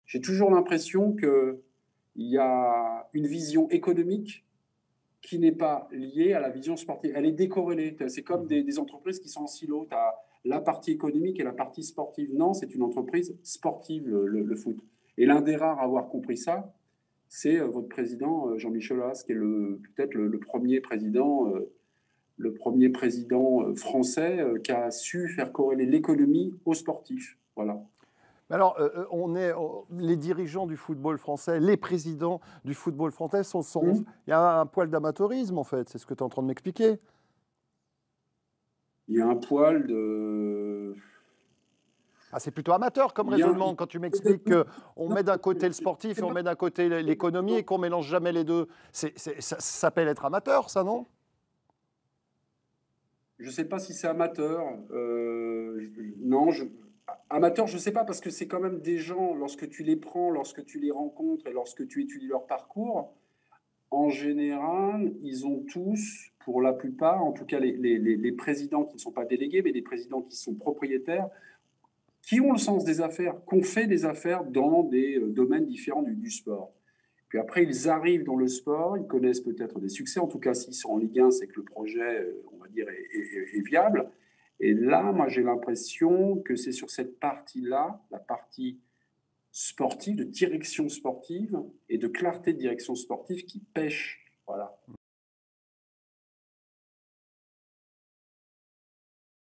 J'ai toujours l'impression qu'il y a une vision économique qui n'est pas liée à la vision sportive. Elle est décorrélée. C'est comme Mmh. des entreprises qui sont en silo. Tu as la partie économique et la partie sportive. Non, c'est une entreprise sportive, le foot. Et l'un des rares à avoir compris ça, c'est votre président, Jean-Michel Aulas, qui est peut-être le premier président français qui a su faire corréler l'économie aux sportifs. Voilà. Mais alors, les dirigeants du football français, les présidents du football français Mmh. il y a un poil d'amateurisme, en fait, c'est ce que tu es en train de m'expliquer? Il y a un poil de. Ah, c'est plutôt amateur comme Il y a. raisonnement quand tu m'expliques qu'on met d'un côté le sportif et on met d'un côté l'économie et qu'on mélange jamais les 2. Ça s'appelle être amateur, ça, non? Je ne sais pas si c'est amateur. Non, amateur, je ne sais pas, parce que c'est quand même des gens, lorsque tu les prends, lorsque tu les rencontres et lorsque tu étudies leur parcours, en général, ils ont tous, pour la plupart, en tout cas les présidents qui ne sont pas délégués, mais les présidents qui sont propriétaires, qui ont le sens des affaires, qui ont fait des affaires dans des domaines différents du sport. Puis après, ils arrivent dans le sport, ils connaissent peut-être des succès. En tout cas, s'ils sont en Ligue 1, c'est que le projet, on va dire, est viable. Et là, moi, j'ai l'impression que c'est sur cette partie-là, la partie sportive, de direction sportive et de clarté de direction sportive qui pêche. Voilà.